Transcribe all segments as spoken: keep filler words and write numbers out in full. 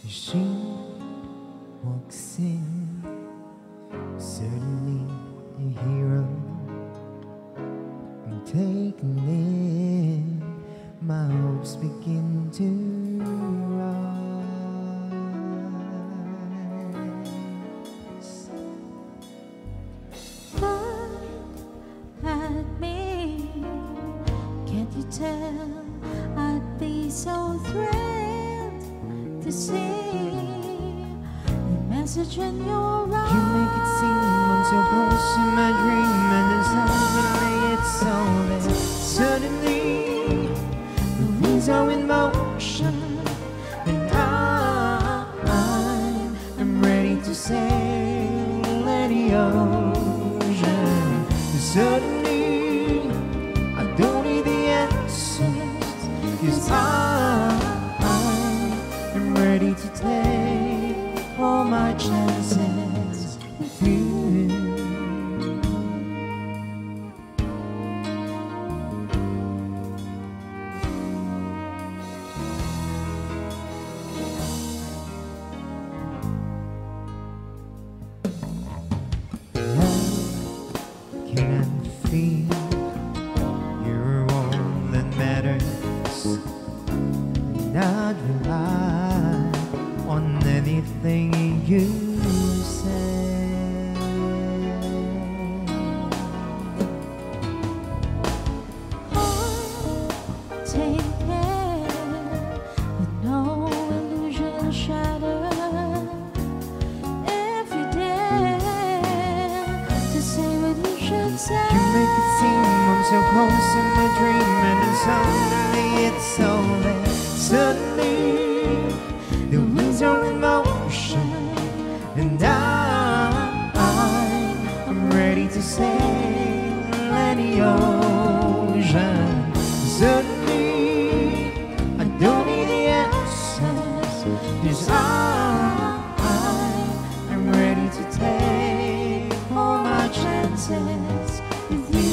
She walks in, certainly a hero. I'm taken in, my hopes begin to rise. Look at me, can't you tell I'd be so thrilled to see the message in your eyes. You make it seem I'm so close to my dream, and then suddenly it's all there. Suddenly the wheels are in motion, and I, I'm ready to sail any ocean. Suddenly I don't need the answers, 'cause I, I'm ready to take all my chances with you. Can I feel you're all that matters? Not rely on anything you say. Take care with no illusion shattered. Every day to say what you should say. You make it seem I'm so close to my dream, and then suddenly it's all there. Suddenly the wheels are in motion, and I, I'm ready to sail any ocean. Suddenly I don't need the answers, 'cause I, I'm ready to take all my chances with you.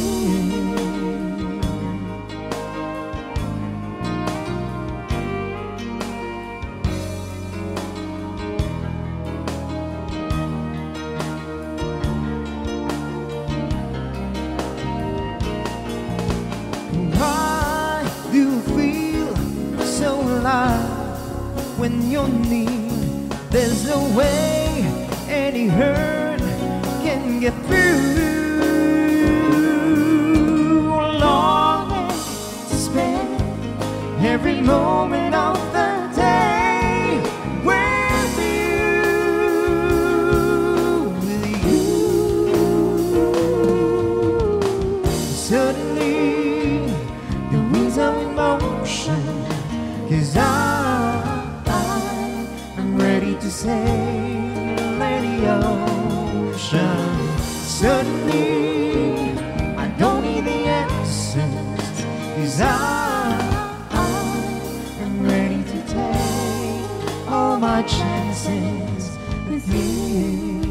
Why do you feel so alive when you're near? There's no way any hurt can get through. Longing to spend every moment of the day with you, with you. Suddenly the wheels are in motion, 'cause I, I'm ready to sail any ocean. Suddenly I don't need the answers, 'cause I, I'm ready to take all my chances with you.